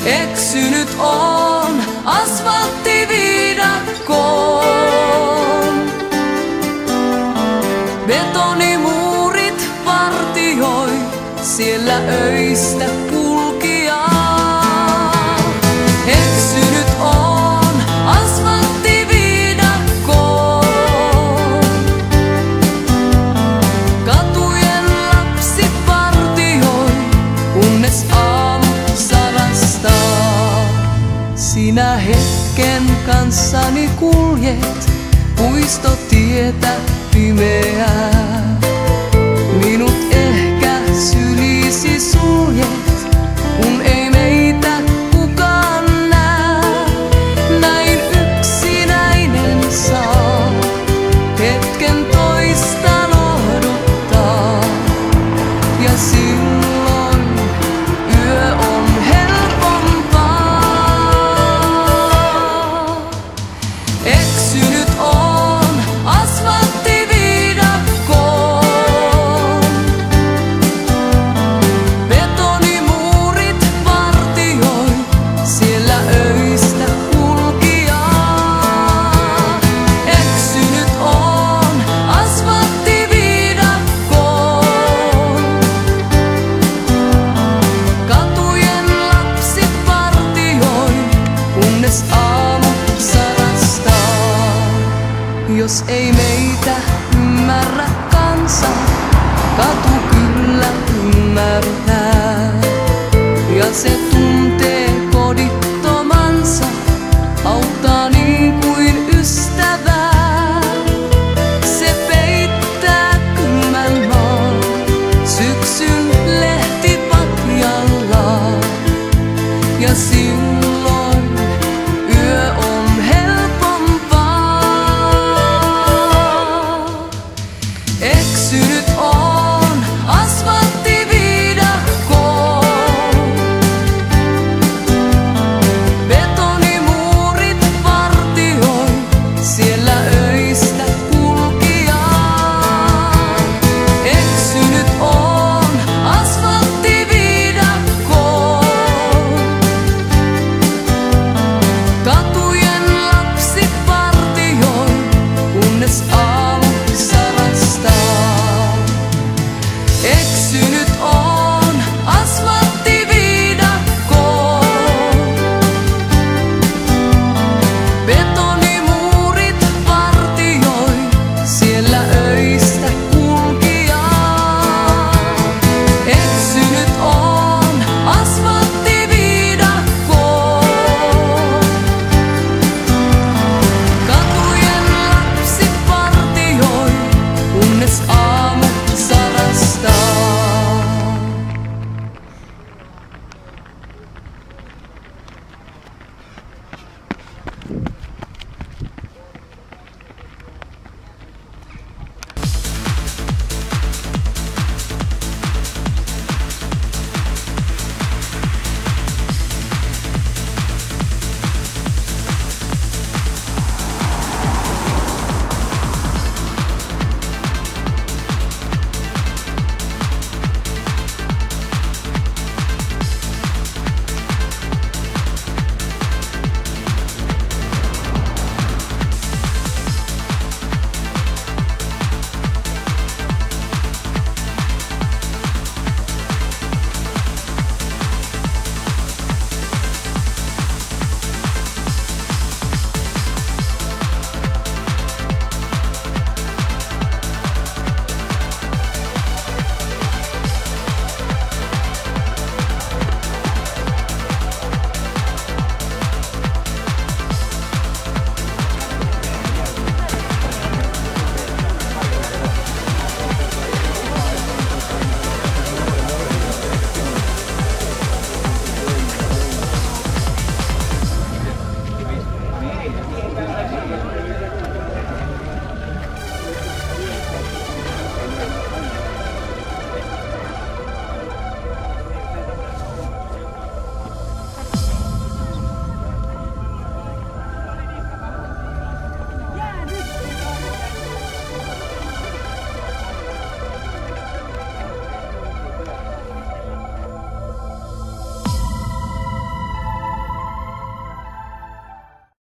Eksynyt on asfalttiviidakkoon. Betonimuurit vartioi siellä öistä kulkijaa. Eksynyt on asfalttiviidakkoon. Katujen lapsi partioi, kunnes aamu sarastaa. Sinä hetken kanssani kuljet puistotietä pimeää. Minut ehkä syliisi suljet, kun ei meitä kukaan näe. Näin yksinäinen saa hetken toista lohduttaa. Ja silloin yö on helpompaa. Eksynyt on asfalttiviidakkoon. Betonimuurit vartioi siellä öistä kulkijaa. Eksynyt on asfalttiviidakkoon. Katujen lapsi partioi, kunnes aamu sarastaa. Jos ei meitä ymmärrä kansa, katu kyllä ymmärtää. Ja se tuntee kodittomansa, auttaa niin kuin ystävää. Se peittää kylmän maan syksyn lehtipatjallaan. Ja silloin yö on helpompaa. Eksynyt on asfalttiviidakkoon. Betonimuurit vartioi siellä öistä kulkijaa. Eksynyt on asfalttiviidakkoon. Katujen lapsi partioi, kunnes